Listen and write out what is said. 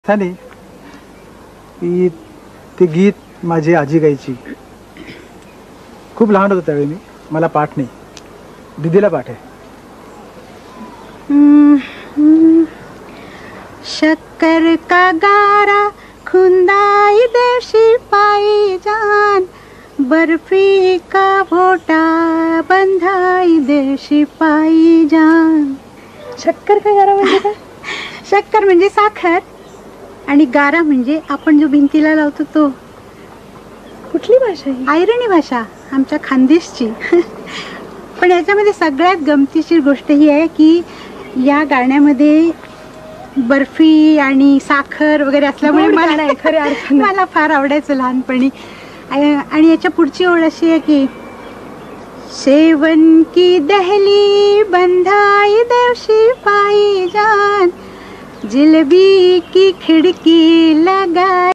त्याने की ते गीत माझी आजी गायची. खूप लहान होतो त्यावेळी मी. मला पाठ नाही, दीदीला पाठ आहे. शक्कर का गारा खुंदाई देशी पाई जान, बर्फी का भोटा बंधाई देशी पाई जान. शक्कर का गारा म्हणजे काय? शक्कर म्हणजे साखर आणि गारा म्हणजे आपण जो भिंतीला लावतो तो. कुठली भाषा ही? आयरणी भाषा आमच्या खानदेशची. पण याच्यामध्ये सगळ्यात गमतीशीर गोष्ट ही आहे की या गाण्यामध्ये बर्फी आणि साखर वगैरे असल्यामुळे मला खऱ्या अर्थाने मला फार आवडायचं लहानपणी. आणि याच्या पुढची ओळ अशी आहे की सेवन की दहली बंधाई देवशी पाई जान, जिलेबी की खिड़की लगाई.